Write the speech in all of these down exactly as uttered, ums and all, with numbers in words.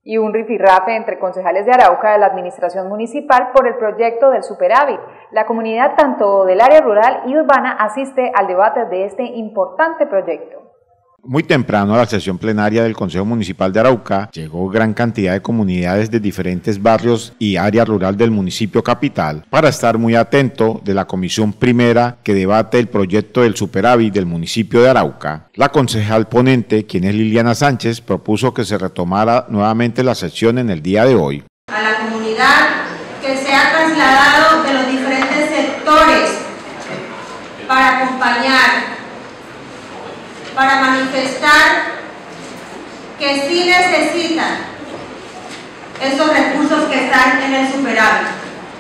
Y un rifirrafe entre concejales de Arauca de la administración municipal por el proyecto del superávit. La comunidad tanto del área rural y urbana asiste al debate de este importante proyecto. Muy temprano a la sesión plenaria del Consejo Municipal de Arauca llegó gran cantidad de comunidades de diferentes barrios y área rural del municipio capital para estar muy atento de la comisión primera que debate el proyecto del superávit del municipio de Arauca. La concejal ponente, quien es Liliana Sánchez, propuso que se retomara nuevamente la sesión en el día de hoy. A la comunidad que se ha trasladado de los diferentes sectores para acompañar, para manifestar que sí necesitan esos recursos que están en el superávit.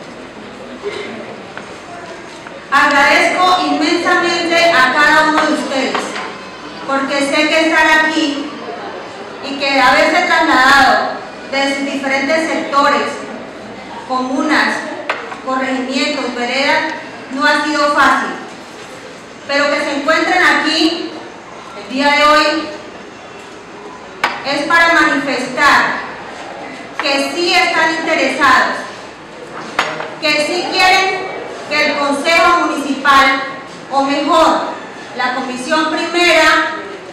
Agradezco inmensamente a cada uno de ustedes, porque sé que estar aquí y que haberse trasladado de sus diferentes sectores, comunas, corregimientos, veredas, no ha sido fácil, pero que se encuentren aquí el día de hoy es para manifestar que sí están interesados, que sí quieren que el Consejo Municipal, o mejor, la Comisión Primera,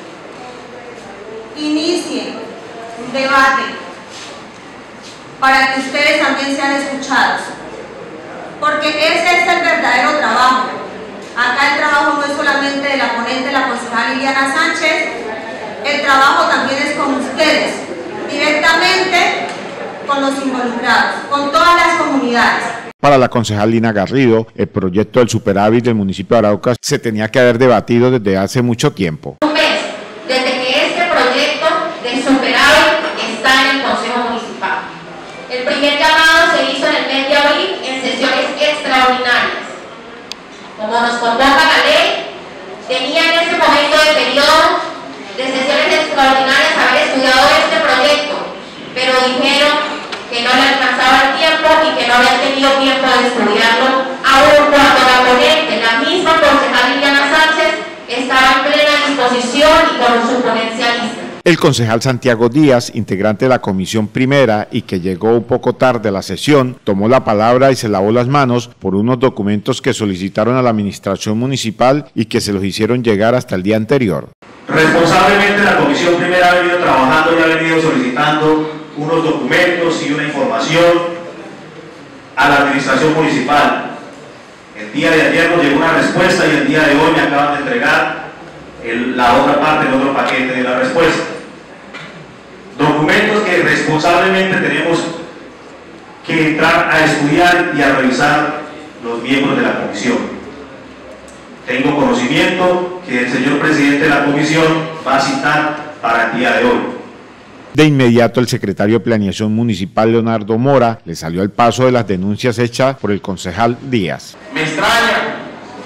inicie un debate para que ustedes también sean escuchados, porque ese es el verdadero trabajo. Acá el trabajo no es solamente de la ponente, la concejal Liliana Sánchez, el trabajo también es con ustedes, directamente con los involucrados, con todas las comunidades. Para la concejal Lina Garrido, el proyecto del superávit del municipio de Arauca se tenía que haber debatido desde hace mucho tiempo. Un mes desde que este proyecto del superávit está en el Consejo Municipal. El primer llamado se hizo en el mes de abril en sesiones extraordinarias. Como nos convoca la ley, tenía en ese momento de periodo de sesiones extraordinarias haber estudiado este proyecto, pero dijeron que no le alcanzaba el tiempo y que no habían tenido tiempo de estudiarlo, aún cuando la ponente, la misma concejal Liliana Sánchez, estaba en plena disposición y con su ponencia lista. El concejal Santiago Díaz, integrante de la comisión primera y que llegó un poco tarde a la sesión, tomó la palabra y se lavó las manos por unos documentos que solicitaron a la administración municipal y que se los hicieron llegar hasta el día anterior. Responsablemente la comisión primera ha venido trabajando y ha venido solicitando unos documentos y una información a la administración municipal. El día de ayer nos llegó una respuesta y el día de hoy me acaban de entregar el, la otra parte, el otro paquete de la respuesta. Documentos que responsablemente tenemos que entrar a estudiar y a revisar los miembros de la comisión. Tengo conocimiento que el señor presidente de la comisión va a citar para el día de hoy. De inmediato el secretario de Planeación Municipal, Leonardo Mora, le salió al paso de las denuncias hechas por el concejal Díaz. Me extraña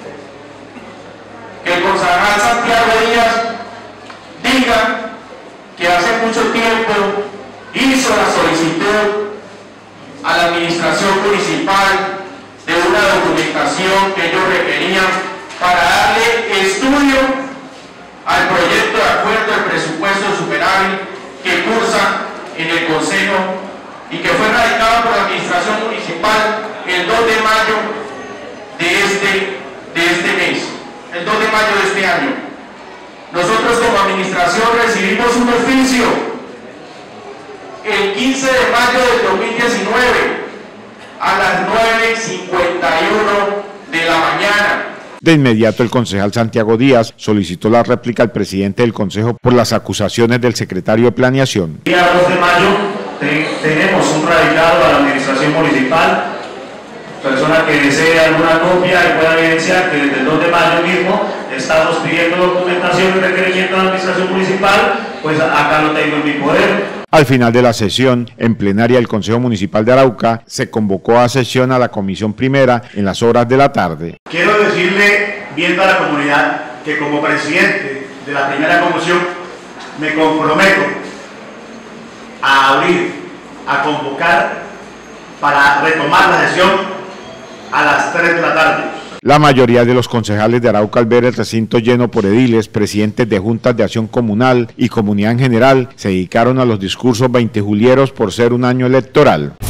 que el concejal Santiago Díaz diga que hace mucho tiempo hizo la solicitud a la administración municipal de una documentación que ellos requerían para darle estudio al proyecto de acuerdo al presupuesto de superávit que cursa en el Consejo y que fue radicado por la administración municipal el dos de mayo de este, de este mes, el dos de mayo de este año. Nosotros como administración recibimos un oficio el quince de mayo del dos mil diecinueve a las nueve cincuenta y uno de la mañana. De inmediato el concejal Santiago Díaz solicitó la réplica al presidente del Consejo por las acusaciones del secretario de Planeación. El día dos de mayo te, tenemos un radicado a la administración municipal, persona que desee alguna copia y pueda evidenciar que desde el dos de mayo mismo estamos pidiendo documentación y requerimiento a la administración municipal, pues acá lo tengo en mi poder. Al final de la sesión, en plenaria del Consejo Municipal de Arauca, se convocó a sesión a la comisión primera en las horas de la tarde. Quiero decirle, viendo a la comunidad, que como presidente de la primera comisión, me comprometo a abrir, a convocar para retomar la sesión a las tres de la tarde. La mayoría de los concejales de Arauca, al ver el recinto lleno por ediles, presidentes de juntas de acción comunal y comunidad en general, se dedicaron a los discursos veintijulieros por ser un año electoral.